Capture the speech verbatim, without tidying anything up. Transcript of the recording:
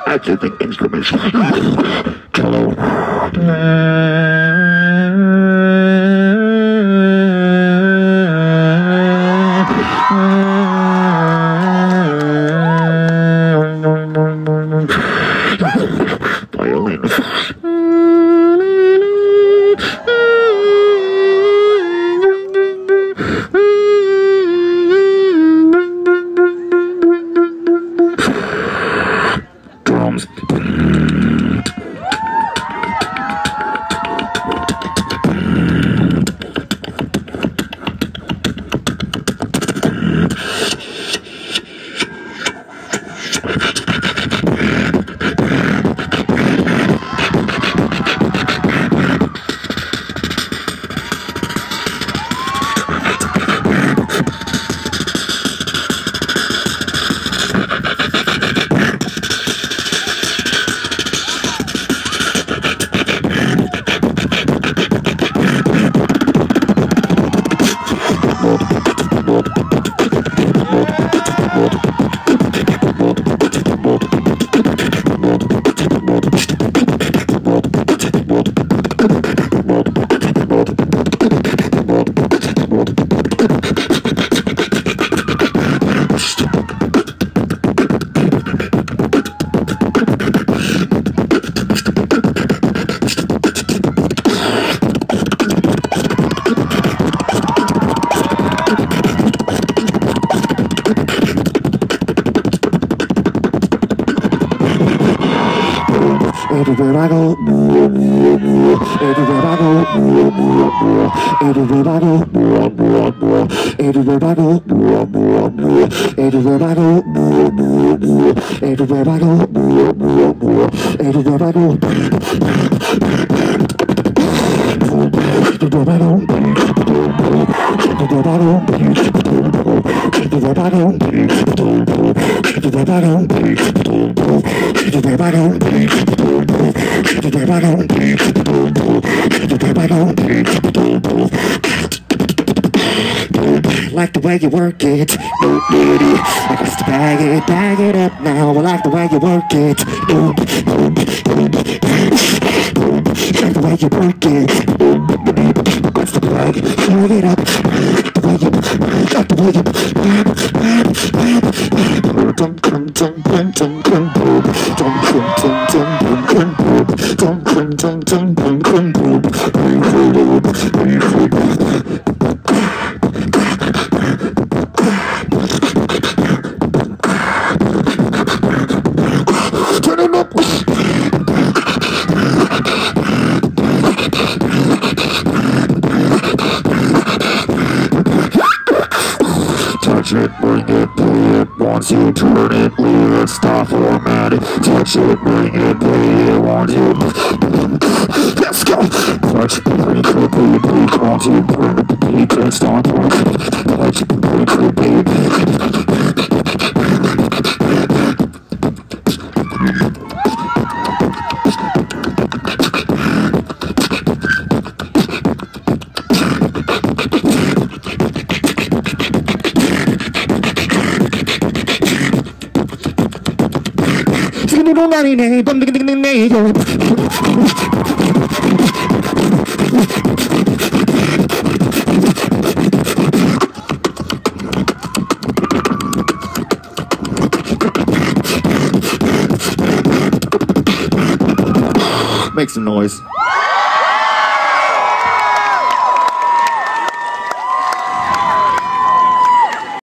accessing instruments. Cello. Violin. Drums. Everywhere I go, everywhere I go, everywhere I go, everywhere I go, everywhere I go, everywhere I go, everywhere I go. Like the way you work it, no lady. I got to bag it, bag it up now. I like the way you work it, no, no, like the way you work it. What's the bag? Bag it up. The way you, like the way you. Dum dum dum dum dum dum dum dum dum dum dum turn it up. Touch it, bring it, play it. Once you turn it, leave it, stop format it. Touch it, bring it, play it. Once you, let's go. Touch it, bring it, play it. Once you turn it, beat it, stop format it. Touch it, bring it, play it. Make some noise.